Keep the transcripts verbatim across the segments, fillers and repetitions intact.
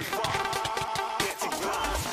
far. Get to glass.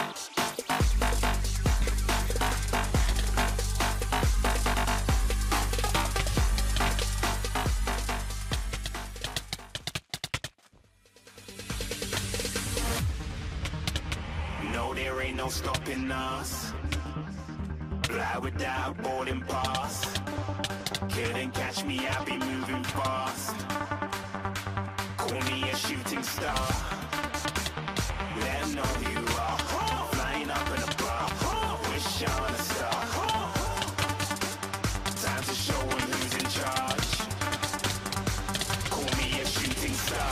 No, there ain't no stopping us. Fly without boarding pass. Couldn't catch me, I'll be moving fast. Call me a shooting star. Let 'em know who you are. Flying up in a bar. Wish on a star. Time to show 'em who's in charge. Call me a shooting star.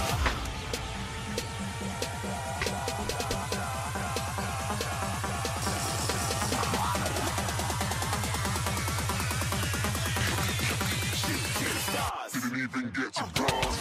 Didn't even get to bars.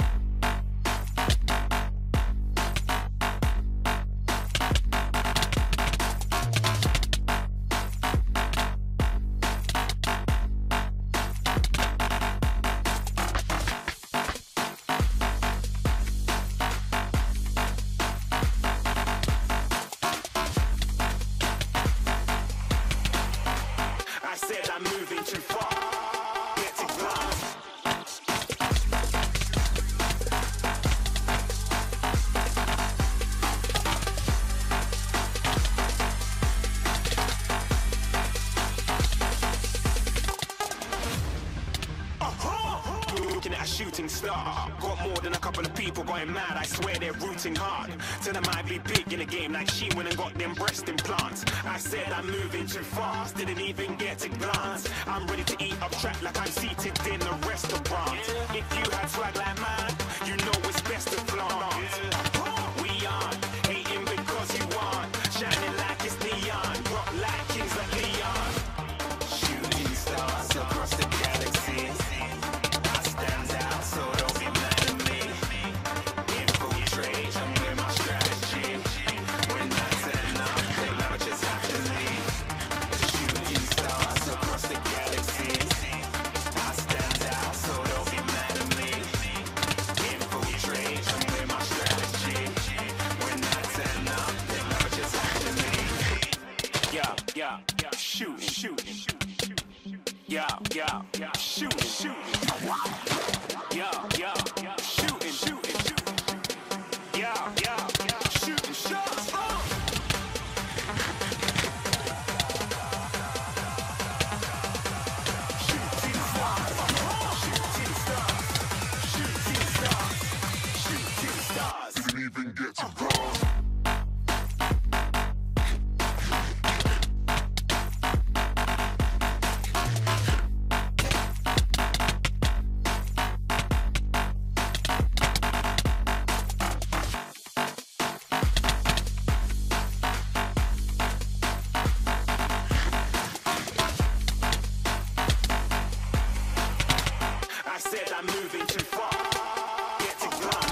I said I'm moving too far. Get to glass. Looking at a shooting star. Got more than a couple of people going mad. I swear they're rooting hard. Tell them I'd be big in the game like she went and got them breast implants. I said I'm moving too fast. Didn't even get to glance. I'm ready to eat up track like I'm seated in a restaurant. If you had swag like mine, you know it's best to flaunt. We aren't hating because you aren't. Shining like it's neon. Rock like kings like Leon. Shooting stars across the galaxy. I stand out, so don't be mad at me. Infiltrate, I'm with my strategy. When I turn up, they never just have to leave. Shooting stars across the galaxy. I stand out, so don't be mad at me. Infiltrate, I'm with my strategy. When I turn up, they never just have to leave. Yeah, yeah, yeah, shoot, shoot, yeah, yeah, yeah, shoot, shoot. Yeah, yeah, yeah, shooting, shooting, shooting. Yeah, yeah, yeah, shooting shots. Oh. Shooting stars, shooting stars, shooting stars, shooting stars. Didn't even get to bars. I said I'm moving too far. Get to glass.